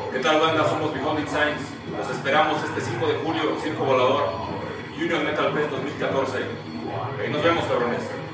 ¿Qué tal, banda? Somos Behind It Signs. Los esperamos este 5 de julio, Circo Volador, Union Metal Fest 2014. Ahí nos vemos, cabrones.